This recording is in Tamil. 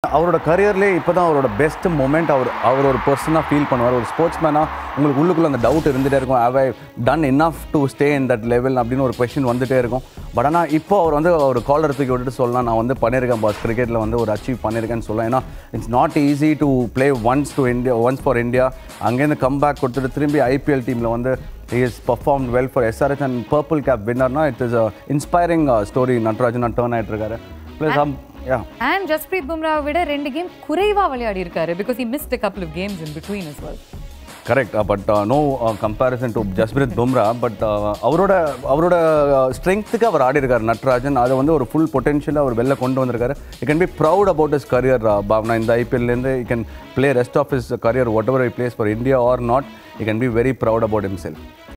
அவரோட கரியர்லேயே இப்போ தான் அவரோட பெஸ்ட் மூமெண்ட். அவர் ஒரு பர்சனாக ஃபீல் பண்ணுவார். ஒரு ஸ்போர்ட்ஸ்மேனாக உங்களுக்கு உள்ளுக்குள்ளே அந்த டவுட் இருந்துகிட்டே இருக்கும். Have I done enough to stay in that level அப்படின்னு ஒரு கொஸ்டின் வந்துகிட்டே இருக்கும். பட் ஆனால் இப்போ அவர் வந்து ஒரு காலர் தூக்கி விட்டுட்டு சொல்லலாம், நான் வந்து பண்ணியிருக்கேன் பாஸ், கிரிக்கெட்டில் வந்து ஒரு அச்சீவ் பண்ணியிருக்கேன்னு சொல்லலாம். ஏன்னா it's not easy to play once for India, அங்கேருந்து கம் பேக் கொடுத்துட்டு திரும்பி ஐபிஎல் டீமில் வந்து he has performed well for SRH and purple cap winner. It is a inspiring story. Natarajan turn ஆயிட்டிருக்காரு. Plus and Jasprit Bumrah விட 2 கேம் குறைவா விளையாடி இருக்காரு because he missed a couple of games in between as well. Correct, but no comparison to Jasprit Bumrah, but அவரோட ஸ்ட்ரெங்க்த்துக்கு அவர் ஆடி இருக்காரு நட்ராஜன். அதை வந்து ஒரு ஃபுல் பொட்டென்ஷியலாக அவர் வெளில கொண்டு வந்திருக்காரு. You can be proud about his career, Bhavna. இந்த ஐபிஎல்லேருந்து he can play rest of his career whatever he plays for India or not, he can be very proud about himself.